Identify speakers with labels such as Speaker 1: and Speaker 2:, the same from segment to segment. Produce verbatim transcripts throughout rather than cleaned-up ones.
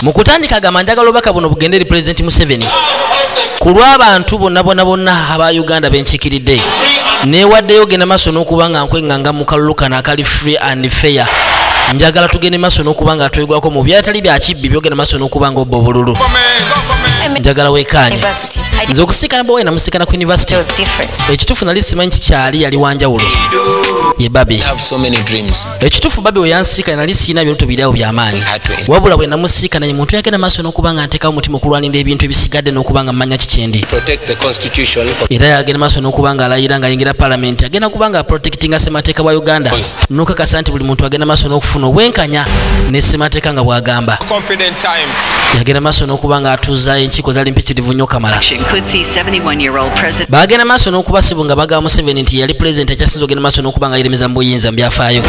Speaker 1: mu kutandika agamba njagala obubaka buno bugende eri President Museveni ku lw'abantu bonna bonna bonna aba Uganda benkikiridde newaddeyo genda maaso n'okuba nga nkwenganga mu kalulu kano akali free and fair. Njagala tugende maaso n'okuba nga twegwako mu byatali bya kibbi byogenda maaso n'okuba nga obba obululu. Njagala weekanye nze okusikana Bobi Wine namusikana ku university ekitufu nali simanyi kikyali yali wanjawulo ye Babi ekitufu Babi we yansiika nali siina bintu birawo by'amaanyi wabula bwe namusiikana ye muntu yagenda maaso n'okuba nga nteekawo omutima okulwanira ebintu ebisigadde n'okuba nga mmanya kikyendi era yagenda maaso n'okuba nga alayira nga ayingira parliament agenda kuba nga protectinga ssemateeka bwa Uganda n'okakasa nti buli muntu agenda maaso n'okufuna obwenkanya ne ssemateeka nga bw'agamba yagenda maaso n'okuba nga atuuza enkiiko zali mpitirivu nnyo kamala bagenda maaso n'okuba sibu nga bagamba Museveni nti yali president akyasinza ogenda maaso n'okuba nga yeremeza mu buyinza mu byafaayo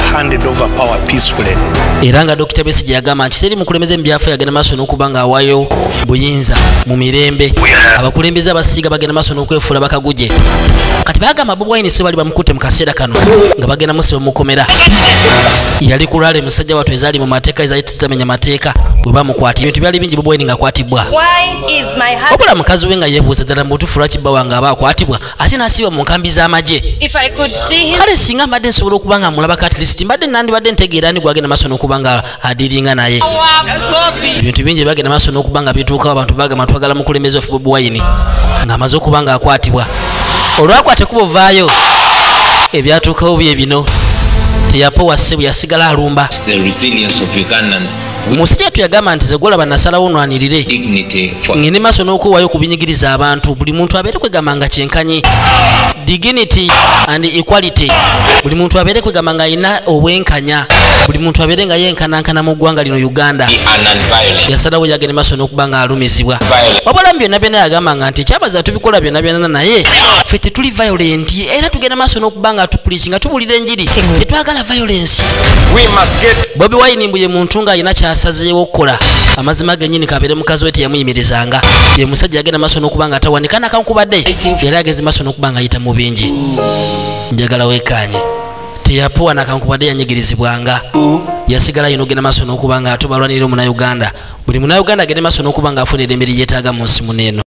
Speaker 1: era nga Dokita Besigye yagamba nti teri mukulembeze mu byafaayo agenda maaso n'okuba nga awaayo buyinza mu mirembe abakulembeze abasiiga bagenda maaso n'okwefuula bakaguje kati bagamba Bobi Wine se bali bamukutte mu kaseera kano nga bagenda musiba mukomera yali kulwala emisajja watu ezaali mu mateeka ezaali tezitamenya mateeka bwe bamukwata ebintu byali bingi Bobi Wine nga akwatibwa wabula mukazi we nga yeebuuza ddala mubutuufu lwaki bba wange aba akwatibwa ate n'asiibwa mu nkambi z'amagye kale singa mbadde nsobola okuba nga mulabako at least mbadde nandibadde ntegeera ani gwagenda maaso n'okuba nga adiringa naye ebintu bingi bagenda maaso n'okuba nga bituukawo abantu bagamba twagala mukulembeze ofu Bobi Wine ng'amaze okuba nga akwatibwa olwakwate kubovaayo ebyatuukawo bye bino teyapowa ssebo yasigala alumba musajja tuyagamba nti zegolaba nasalawo nwanirire ngende maaso n'okuwaayo okubinyigiriza abantu buli muntu abeere kwegamba nga kyenkanyi dignity and equality buli muntu abeere kwegamba nga alina obwenkanya buli muntu abeere nga yenkanankana mu ggwanga lino Uganda yasalawo yagende maaso n'okuba nga alumizibwa wabula byonna byonna yagambanga nti ekyabaza tubikola byonna byonna naye ffe tetuli violent era tugenda maaso n'okuba nga tupuliisi nga tubulira enjiri tetwagala violence. Bobi Wine mbuye muntu nga alina kyasazeewo okukola amazima gennyini kabeere mukazi we teyamuyimirizanga ye musajja yagenda maaso n'okuba nga atawanikana akankubadde era yageze maaso n'okuba nga ayita mu bingi njagala weekanye teyapowa nakankubadde yanyigirizibwanga yasigala yino ogenda maaso n'okuba nga atubalwanirira omuna Uganda buli muna Uganda agende maaso n'okuba nga afuna eddembe lye yeetaaga mu nsi muno eno.